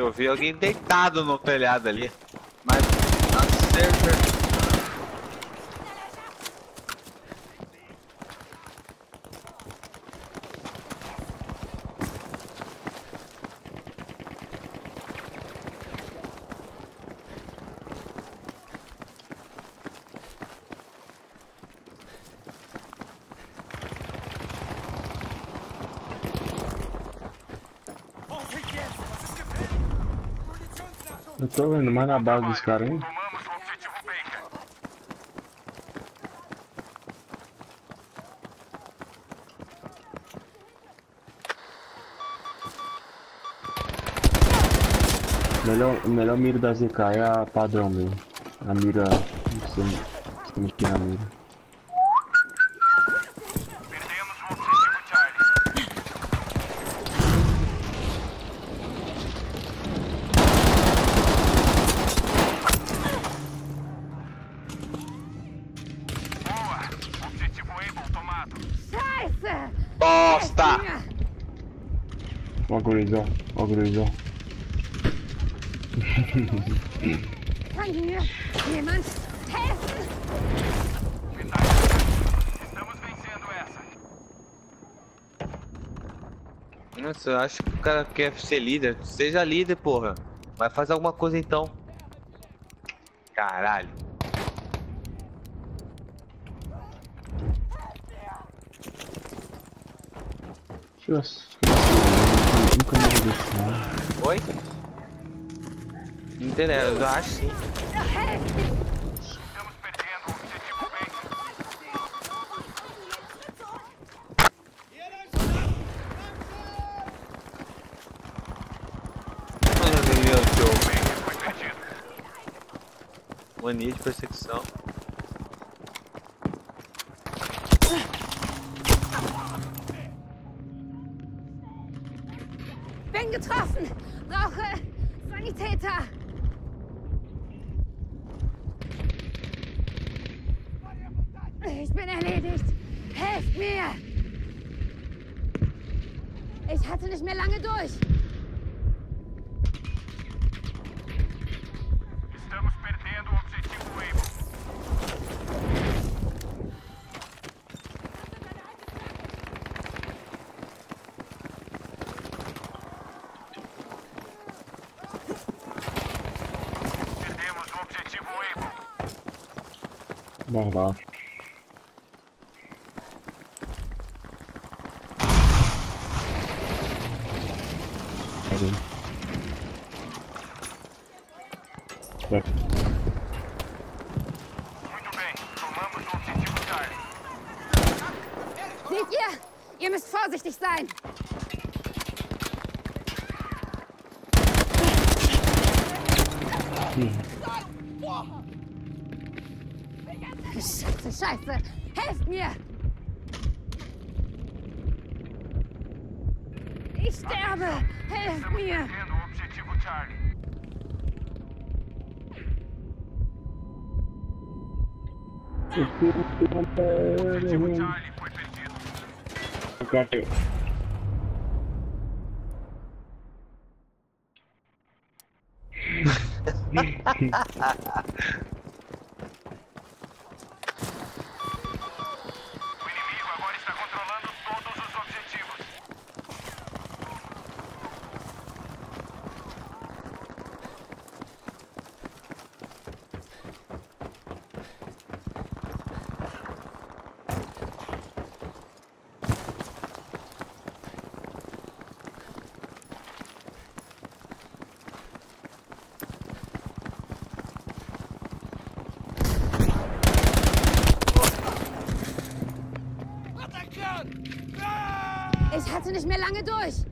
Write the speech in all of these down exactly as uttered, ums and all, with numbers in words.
Eu vi alguém deitado no telhado ali. Mas acerta. Eu tô vendo mais na base dos caras, hein? Tomamos o objetivo Baker. Melhor, melhor mira da Z K é a padrão mesmo. A mira. Você, você mexer na mira. Perdemos o objetivo Charlie. Boa! Objetivo Able tomado. Scheiße! Bosta! Ó, gurizão, ó, gurizão. Kann mir jemand helfen? Estamos vencendo essa. Nossa, eu acho que o cara quer ser líder. Seja líder, porra. Vai fazer alguma coisa então. Caralho. Nossa, nunca mais vi isso, não. Oi? Não interessa, eu acho sim. Estamos perdendo o objetivo Baker. Meu Deus. Baker foi perdido. Mania de perseguição. Bin getroffen! Brauche Sanitäter! Ich bin erledigt! Helft mir! Ich hatte nicht mehr lange durch! Estamos perdendo o objetivo Able. Perdemos o objetivo Able. Vamos lá. Cadê? Vai. Muito bem, tomamos o objetivo Charlie. Seht ihr? Ihr müsst vorsichtig sein! Scheiße, Scheiße! Helft mir! Ich sterbe! Helft mir! Perdendo o objetivo Charlie. O objetivo Charlie foi perdido. Cadê? O inimigo agora está controlando todos os objetivos. Ich hatte nicht mehr lange durch!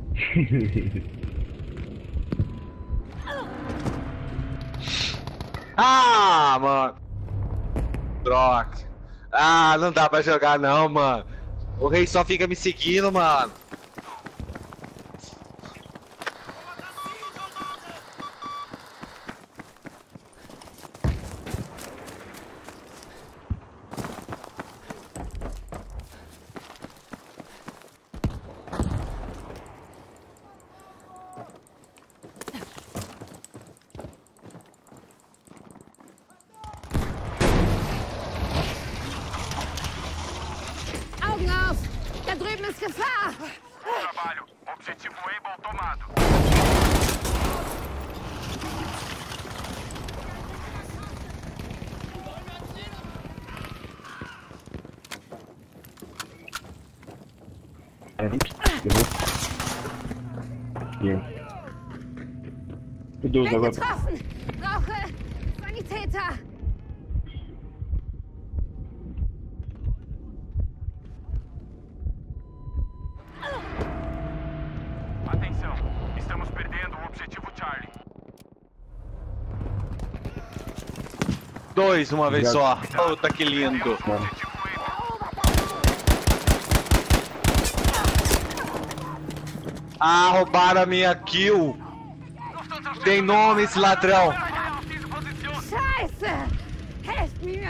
Ah, mano. Droga. Ah, não dá pra jogar não, mano. O rei só fica me seguindo, mano. Bom trabalho. Objetivo Able tomado. Hier. Du, Bin aber getroffen. Brauche Sanitäter. Atenção. Estamos perdendo o objetivo Charlie. Dois, uma vez Já- só. Puta que lindo. Objetivo Able. Ah, roubaram a minha kill. Tem nome esse ladrão. Scheiße! Helft mir!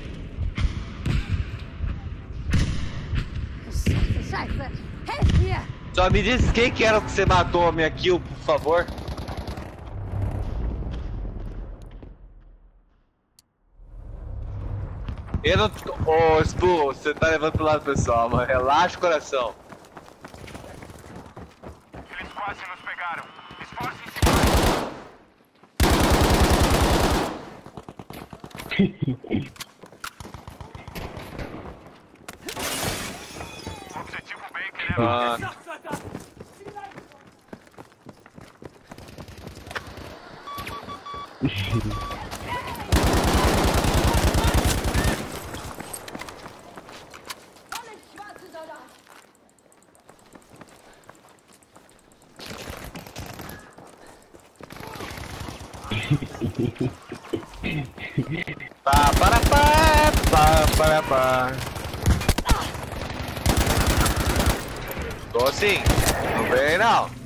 Scheiße, Scheiße! Helft mir! Só me diz quem que era que você matou a minha kill, por favor. Eu não... Ô, Spu, você tá levando pro lado pessoal, mano. Relaxa o coração. Eles quase nos pegaram. Esforcem-se mais. Objetivo Baker é Ah, pá, para, pá, pá, para, pá. Tô assim. Não vem, não.